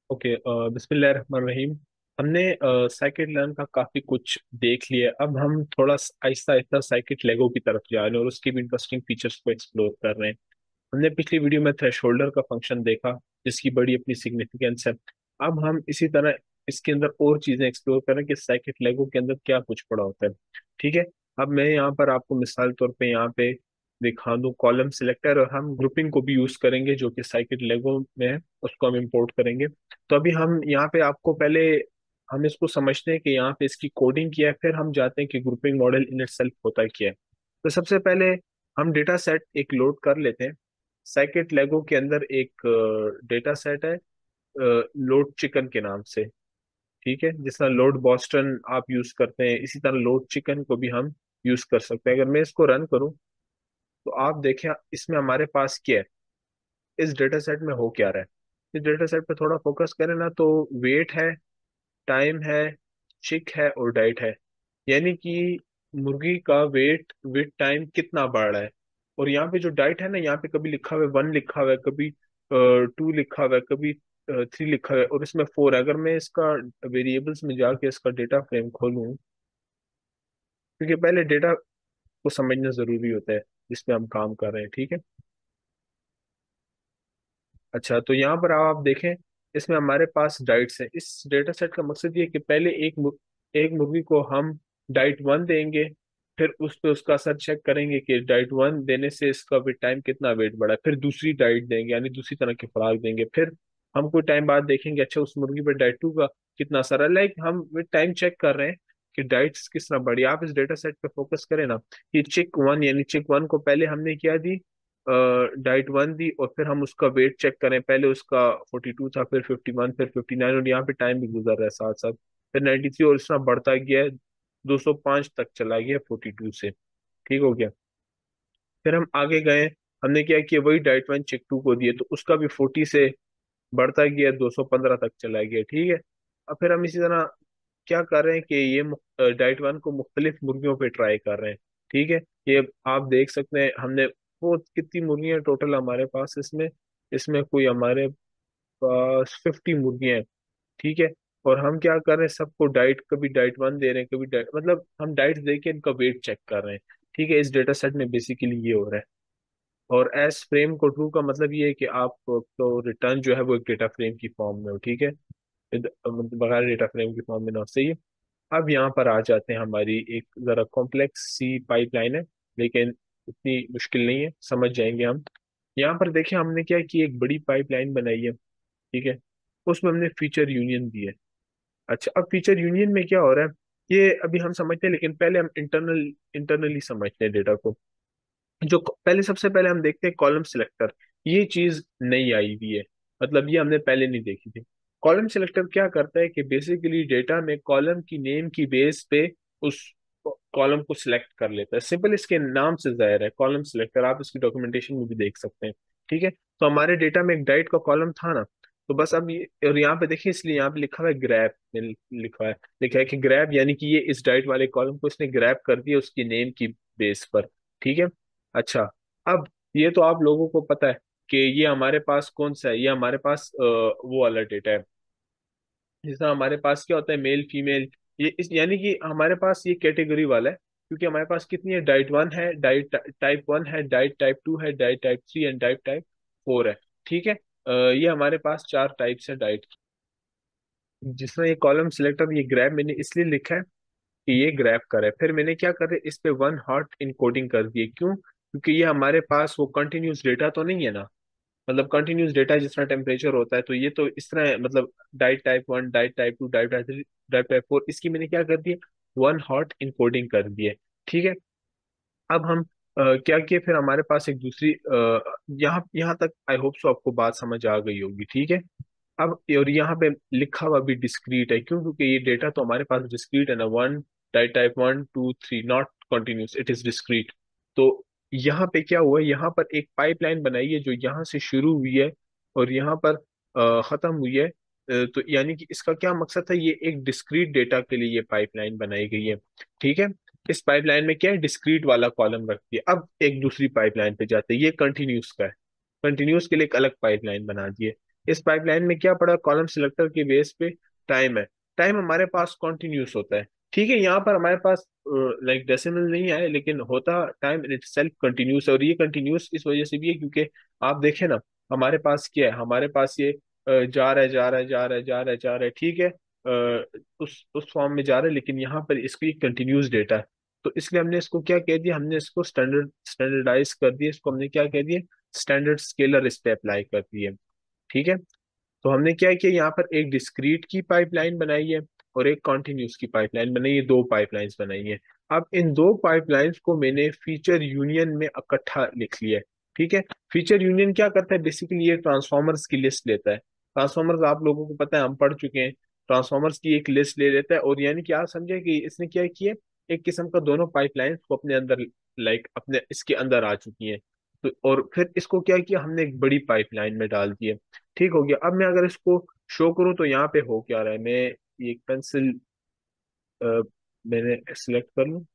Okay. बिस्मिल्लाहिर्रहमानिर्रहीम। हमने scikit learn का काफी कुछ देख लिया। अब हम थोड़ा आहिस्ता आहिस्ता साइकिट लेगो की तरफ जा रहे हैं और उसकी भी इंटरेस्टिंग फीचर्स को एक्सप्लोर कर रहे हैं। हमने पिछली वीडियो में थ्रेश होल्डर का फंक्शन देखा, जिसकी बड़ी अपनी सिग्निफिकेंस है। अब हम इसी तरह इसके अंदर और चीजें एक्सप्लोर करें कि साइकिट लेगो के अंदर क्या कुछ पड़ा होता है। ठीक है। अब मैं यहाँ पर आपको मिसाल तौर पे यहाँ पे दिखा दूं कॉलम सिलेक्टर, और हम ग्रुपिंग को भी यूज करेंगे जो कि साइकिट लेगो में है, उसको हम इंपोर्ट करेंगे। तो अभी हम यहाँ पे आपको पहले हम इसको समझते हैं कि यहाँ पे इसकी कोडिंग किया है, फिर हम जाते हैं कि ग्रुपिंग मॉडल इन इटसेल्फ होता क्या है। तो सबसे पहले हम डेटा सेट एक लोड कर लेते हैं। साइकिट लेगो के अंदर एक डेटा सेट है लोड चिकन के नाम से। ठीक है, जिस तरह लोड बॉस्टन आप यूज करते हैं, इसी तरह लोड चिकन को भी हम यूज कर सकते हैं। अगर मैं इसको रन करूं तो आप देखें इसमें हमारे पास क्या है, इस डेटा सेट में हो क्या रहा है। इस डेटा सेट पे थोड़ा फोकस करें ना तो वेट है, टाइम है, चिक है और डाइट है। यानी कि मुर्गी का वेट विद टाइम कितना बढ़ रहा है। और यहाँ पे जो डाइट है ना, यहाँ पे कभी लिखा हुआ है 1, लिखा हुआ है कभी 2, लिखा हुआ है कभी 3, लिखा हुआ है, और इसमें 4 है। अगर मैं इसका वेरिएबल्स में जाके इसका डेटा फ्रेम खोलूँ, क्योंकि पहले डेटा को समझना जरूरी होता है जिसमें हम काम कर रहे हैं। ठीक है। अच्छा, तो यहाँ पर आप देखें, इसमें हमारे पास डाइट्स हैं। इस डेटा सेट का मकसद ये है कि पहले एक मुर्गी को हम डाइट 1 देंगे, फिर उस पे उसका असर चेक करेंगे कि डाइट 1 देने से इसका विद टाइम कितना वेट बढ़ा है। फिर दूसरी डाइट देंगे, यानी दूसरी तरह की खुराक देंगे। फिर हम कोई टाइम बाद देखेंगे अच्छा उस मुर्गी पे डाइट 2 का कितना असर है। लाइक हम विद टाइम चेक कर रहे हैं कि डाइट्स किस तरह बढ़ी। आप इस डेटा सेट पे फोकस करें ना, कि चिक 1 यानी चिक 1 को पहले हमने क्या दी, डाइट 1 दी, और फिर हम उसका वेट चेक करें, पहले उसका 42 था, फिर 51, फिर 59, और यहाँ पे टाइम भी गुजर रहा है साथ साथ। फिर 93, और इस तरह बढ़ता गया है, 205 तक चला गया 42 से। ठीक हो गया। फिर हम आगे गए, हमने क्या किया, वही डाइट 1 चिक 2 को दिए, तो उसका भी 40 से बढ़ता गया 215 तक चला गया। ठीक है। अब फिर हम इसी तरह क्या कर रहे हैं कि ये डाइट 1 को मुख्तलिफ मुर्गियों पे ट्राई कर रहे हैं। ठीक है। ये आप देख सकते हैं हमने वो कितनी मुर्गियां टोटल हमारे पास इसमें, इसमें कोई हमारे पास 50 मुर्गियां हैं। ठीक है। और हम क्या कर रहे हैं, सबको डाइट, कभी डाइट 1 दे रहे हैं, कभी डाइट, मतलब हम डाइट दे के इनका वेट चेक कर रहे हैं। ठीक है। इस डेटा सेट में बेसिकली ये हो रहा है। और एस फ्रेम को ट्रू का मतलब ये है कि आप तो रिटर्न जो है वो एक डेटा फ्रेम की फॉर्म में हो। ठीक है। मतलब बगैर डेटा फ्रेम की फॉर्म में ना हो। सही है। अब यहाँ पर आ जाते हैं, हमारी एक जरा कॉम्प्लेक्स सी पाइपलाइन है, लेकिन इतनी मुश्किल नहीं है, समझ जाएंगे हम। यहाँ पर देखिए हमने क्या की, एक बड़ी पाइपलाइन बनाई है। ठीक है। उसमें हमने फीचर यूनियन दी है। अच्छा, अब फीचर यूनियन में क्या हो रहा है ये अभी हम समझते हैं, लेकिन पहले हम इंटरनली समझते हैं डेटा को। जो पहले सबसे पहले हम देखते हैं कॉलम सिलेक्टर। ये चीज नई आई हुई है, मतलब ये हमने पहले नहीं देखी थी। कॉलम सिलेक्टर क्या करता है कि बेसिकली डेटा में कॉलम की नेम की बेस पे उस कॉलम को सिलेक्ट कर लेता है। सिंपल इसके नाम से जाहिर है कॉलम सिलेक्टर, आप इसकी डॉक्यूमेंटेशन में भी देख सकते हैं। ठीक है। तो हमारे डेटा में एक डाइट का कॉलम था ना, तो बस अब ये, और यहाँ पे देखिए इसलिए यहाँ पे लिखा हुआ है ग्रैब में, लिखा है कि ग्रैब, यानी कि ये इस डाइट वाले कॉलम को इसने ग्रैब कर दिया उसकी नेम की बेस पर। ठीक है। अच्छा, अब ये तो आप लोगों को पता है कि ये हमारे पास कौन सा है, ये हमारे पास वो वाला डेटा है। जैसा हमारे पास क्या होता है मेल फीमेल, ये इस यानी कि हमारे पास ये कैटेगरी वाला है, क्योंकि हमारे पास कितनी है, डाइट 1 है, डाइट टाइप 1 है, डाइट टाइप 2 है, diet type 3 and diet type 4 है। ठीक है। ये हमारे पास 4 टाइप्स है डाइट। जिसमें ये कॉलम सिलेक्टर ये ग्रैब मैंने इसलिए लिखा है कि ये ग्रैब करे, फिर मैंने क्या करे इस पे 1 हॉट इनकोडिंग कर दिए। क्यों? क्योंकि ये हमारे पास वो कंटिन्यूस डेटा तो नहीं है ना, मतलब कंटिन्यूस डेटा जिस तरह टेम्परेचर होता है, तो ये तो इस तरह है, मतलब diet type 1, diet type 2, diet type 3, diet type 4, इसकी मैंने क्या कर दी, 1 हॉट इनकोडिंग कर दिए। ठीक है। अब हम क्या किए, फिर हमारे पास एक दूसरी यहाँ यहाँ तक आई होप सो आपको बात समझ आ गई होगी। ठीक है। अब और यहाँ पे लिखा हुआ भी डिस्क्रीट है, क्यों? क्योंकि ये डेटा तो हमारे पास डिस्क्रीट है ना, 1, diet type 1 2 3, not continuous, it is discrete. तो यहाँ पे क्या हुआ है, यहाँ पर एक पाइपलाइन बनाई है जो यहाँ से शुरू हुई है और यहाँ पर खत्म हुई है। तो यानी कि इसका क्या मकसद है, ये एक डिस्क्रीट डेटा के लिए ये पाइपलाइन बनाई गई है। ठीक है। इस पाइपलाइन में क्या है, डिस्क्रीट वाला कॉलम रखती है। अब एक दूसरी पाइपलाइन पे जाते हैं, ये कंटिन्यूस का है, कंटिन्यूस के लिए एक अलग पाइपलाइन बना दी है। इस पाइपलाइन में क्या पड़ा, कॉलम सिलेक्टर के बेस पे टाइम है। टाइम हमारे पास कॉन्टिन्यूस होता है, ठीक है। यहाँ पर हमारे पास लाइक डेसिमल नहीं आए, लेकिन होता टाइम इन इटसेल्फ कंटिन्यूस है। और ये कंटिन्यूस इस वजह से भी है क्योंकि आप देखें ना, हमारे पास क्या है, हमारे पास ये जा रहा है जा रहा है जा रहा है जा रहा है जा रहा है, ठीक है। उस फॉर्म में जा रहा है, लेकिन यहाँ पर इसकी कंटिन्यूस डेटा है। तो इसलिए हमने इसको क्या कह दिया, हमने इसको स्टैंडर्डाइज कर दिया, इसको हमने क्या कह दिया, स्टैंडर्ड स्केलर इस पे अप्लाई कर दिए, ठीक है। तो हमने क्या किया, यहाँ पर एक डिस्क्रीट की पाइपलाइन बनाई है और एक कॉन्टिन्यूस की पाइपलाइन बनाई है, दो पाइपलाइंस बनाई है। अब इन दो पाइपलाइंस को मैंने फीचर यूनियन में इकट्ठा लिख लिया है, ठीक है। फीचर यूनियन क्या करता है, बेसिकली ये ट्रांसफॉर्मर्स की लिस्ट लेता है। ट्रांसफॉर्मर्स आप लोगों को पता है, हम पढ़ चुके हैं। ट्रांसफॉर्मर्स की एक लिस्ट ले लेता है, और यानी कि आप समझे कि इसने क्या किया, एक किस्म का दोनों पाइपलाइंस को अपने अंदर, लाइक अपने इसके अंदर आ चुकी हैं। तो और फिर इसको क्या किया, हमने एक बड़ी पाइपलाइन में डाल दिया, ठीक हो गया। अब मैं अगर इसको शो करूं तो यहाँ पे हो क्या रहा है, मैं ये एक पेंसिल मैंने सिलेक्ट कर लूं,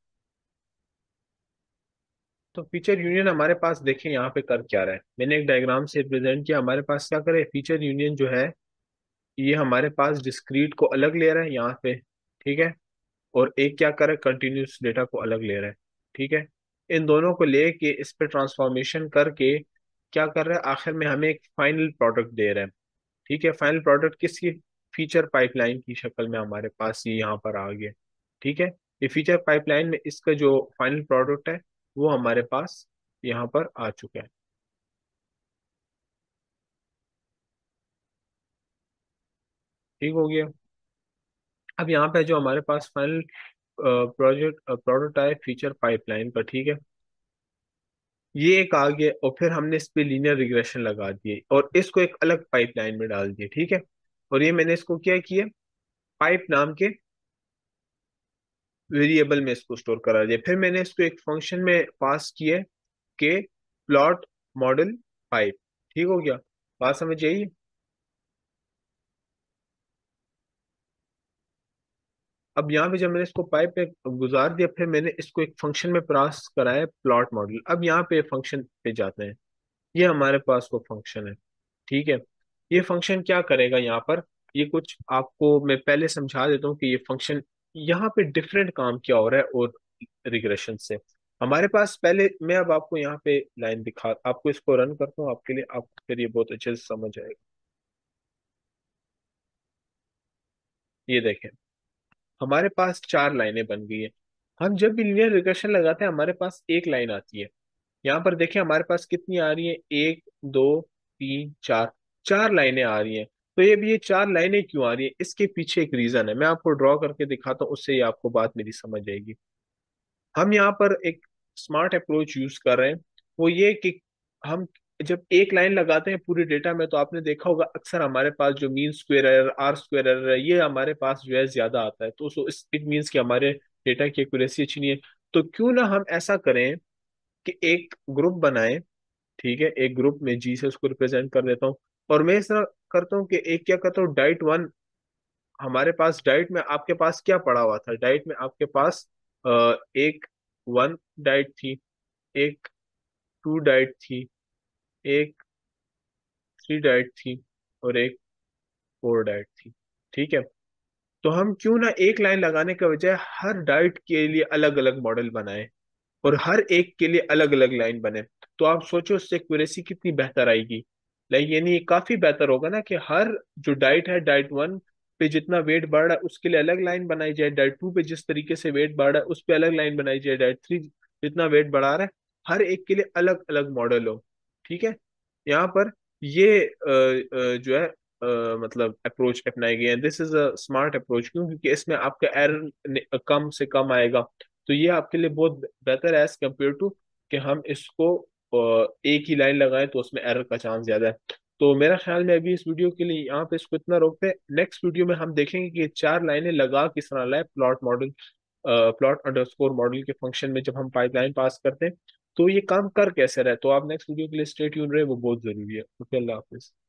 तो फीचर यूनियन हमारे पास देखें यहाँ पे कर क्या रहा है, मैंने एक डायग्राम से रिप्रेजेंट किया। हमारे पास क्या करे, फीचर यूनियन जो है, ये हमारे पास डिस्क्रीट को अलग ले रहा है यहाँ पे, ठीक है। और एक क्या करे, कंटिन्यूस डेटा को अलग ले रहा है, ठीक है। इन दोनों को लेके इस पे ट्रांसफॉर्मेशन करके क्या कर रहा है, आखिर में हमें एक फाइनल प्रोडक्ट दे रहा है, ठीक है। फाइनल प्रोडक्ट किसकी, फीचर पाइपलाइन की शक्ल में हमारे पास ये यहाँ पर आ गया, ठीक है। ये फीचर पाइपलाइन में इसका जो फाइनल प्रोडक्ट है वो हमारे पास यहाँ पर आ चुका है, ठीक हो गया। अब यहाँ पे जो हमारे पास फाइनल प्रोडक्ट आए फीचर पाइपलाइन का, ठीक है, ये एक आ गया। और फिर हमने इस पे लीनियर रिग्रेशन लगा दिए और इसको एक अलग पाइपलाइन में डाल दिया, ठीक है। और ये मैंने इसको क्या किया, पाइप नाम के वेरिएबल में इसको स्टोर करा दिया। फिर मैंने इसको एक फंक्शन में पास किया के प्लॉट मॉडल पाइप, ठीक हो गया। बात समझ आई। अब यहाँ पे जब मैंने इसको पाइप पे गुजार दिया, फिर मैंने इसको एक फंक्शन में पास कराया प्लॉट मॉडल। अब यहाँ पे फंक्शन पे जाते हैं, ये हमारे पास वो फंक्शन है, ठीक है। ये फंक्शन क्या करेगा यहाँ पर, ये कुछ आपको मैं पहले समझा देता हूँ कि ये फंक्शन यहाँ पे डिफरेंट काम क्या हो रहा है और रिग्रेशन से। हमारे पास पहले मैं अब आपको यहाँ पे लाइन दिखा, आपको इसको रन करता हूँ आपके लिए, आपको फिर ये बहुत अच्छे से समझ आएगा। ये देखें, हमारे पास चार लाइनें बन गई है। हम जब भी लीनियर रिग्रेशन लगाते हैं हमारे पास एक लाइन आती है। यहाँ पर देखिए हमारे पास कितनी आ रही है, एक, दो, तीन, चार, चार लाइनें आ रही हैं। तो ये भी, ये चार लाइनें क्यों आ रही है, इसके पीछे एक रीजन है, मैं आपको ड्रॉ करके दिखाता हूँ, उससे ही आपको बात मेरी समझ आएगी। हम यहाँ पर एक स्मार्ट अप्रोच यूज कर रहे हैं, वो ये कि हम जब एक लाइन लगाते हैं पूरे डेटा में, तो आपने देखा होगा अक्सर हमारे पास जो mean square error, R square error है, ये हमारे पास जो है ज्यादा आता है। तो इट मीन्स कि हमारे डेटा की एक्यूरेसी अच्छी नहीं है। तो क्यों ना हम ऐसा करें कि एक ग्रुप बनाएं, ठीक है। एक ग्रुप में जी से उसको रिप्रेजेंट कर देता हूँ। और मैं इस तरह करता हूँ कि एक क्या करता हूँ, डाइट वन, हमारे पास डाइट में आपके पास क्या पड़ा हुआ था, डाइट में आपके पास एक वन डाइट थी, एक टू डाइट थी, एक थ्री डाइट थी, और एक फोर डाइट थी, ठीक है। तो हम क्यों ना एक लाइन लगाने के बजाय हर डाइट के लिए अलग अलग मॉडल बनाएं और हर एक के लिए अलग अलग लाइन बने। तो आप सोचो उससे एक्यूरेसी कितनी बेहतर आएगी। लाइक यानी ये काफी बेहतर होगा ना कि हर जो डाइट है, डाइट वन पे जितना वेट बढ़ रहा है उसके लिए अलग लाइन बनाई जाए, डाइट टू पे जिस तरीके से वेट बढ़ रहा है उस पे अलग लाइन बनाई जाए, डाइट थ्री जितना वेट बढ़ा रहा है हर एक के लिए अलग अलग मॉडल हो, ठीक है। यहाँ पर ये जो है मतलब अप्रोच अपनाई गई है। This is a smart approach, क्यों, क्योंकि इसमें आपका एरर कम से कम आएगा। तो ये आपके लिए बहुत बेहतर है एज कम्पेयर टू कि हम इसको एक ही लाइन लगाएं तो उसमें एरर का चांस ज्यादा है। तो मेरा ख्याल में अभी इस वीडियो के लिए यहाँ पे इसको इतना रोकते हैं। नेक्स्ट वीडियो में हम देखेंगे कि चार लाइनें लगा किस तरह लाए plot model, plot underscore model के फंक्शन में जब हम पाइपलाइन पास करते हैं तो ये काम कर कैसे रहे। तो आप नेक्स्ट वीडियो के लिए स्टे ट्यून रहे, वो बहुत जरूरी है। ओके, अल्लाह हाफिज।